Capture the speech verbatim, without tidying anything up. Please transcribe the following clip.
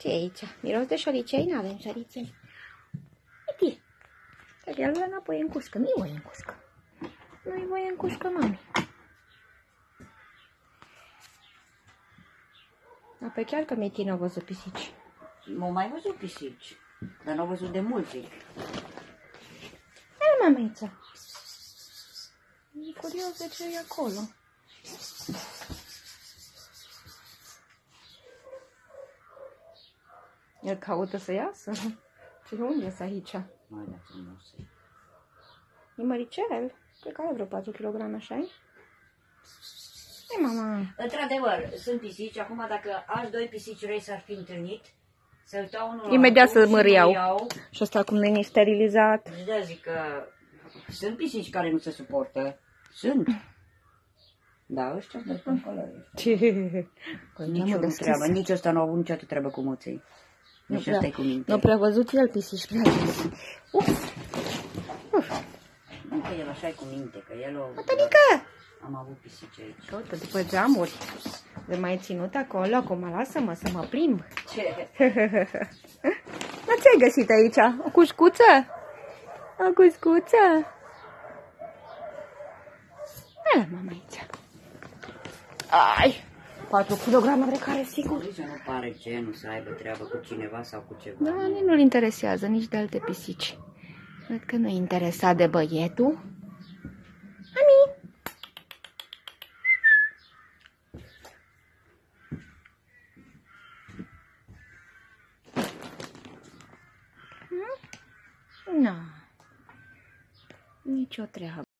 Ce e aici? Miros de șoricei? N-avem șoricei. Uite, că el vrea înapoi în cușcă. Nu-i voie în cușcă. Nu-i voie în cușcă, mami. Apoi chiar că Meti n-a văzut pisici. M-au mai văzut pisici, dar n-au văzut de mult, zic. Hai, mamița. E curios de ce e acolo. El caută să iasă. Și unde e aici? Mai da, nu știu. E măricel. Cred că are vreo patru kilograme, așa-i? Hai, mama. Într-adevăr, sunt pisici. Acum, dacă alți doi pisici răi s-ar fi întâlnit, se uitau unul la Imediat altul să mă și iau. Și ăsta cum nu e sterilizat. Și de zic că sunt pisici care nu se suportă. Sunt. Da, ăștia sunt pe călări. Nici nu treabă. Nici ăsta nu a avut niciodată treabă cu moței. Nici ăsta e cu minte. Nu prea văzut el pisici prea des. Uf! Uf! Nu că el așa e cu minte, că el o... Matănică! Am avut pisici aici. Tot după geamuri. De mai ținut acolo, acum lasă-mă să mă plimb. Ce? Dar ce-ai găsit aici? O cușcuță? O cușcuță? Hai, mama, aici. Ai! patru kilograme de care, sigur. Nici nu pare genul să aibă treabă cu cineva sau cu ceva. Da, nici nu-l interesează, nici de alte pisici. Cred că nu-i interesat de băietul. Ami! Nu. Nici o treabă.